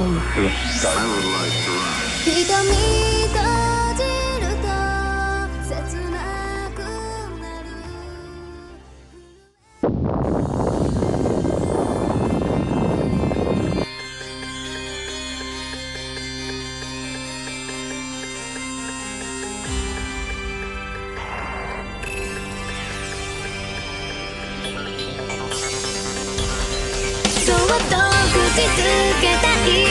閉じると切なくなる。そっと口づけたい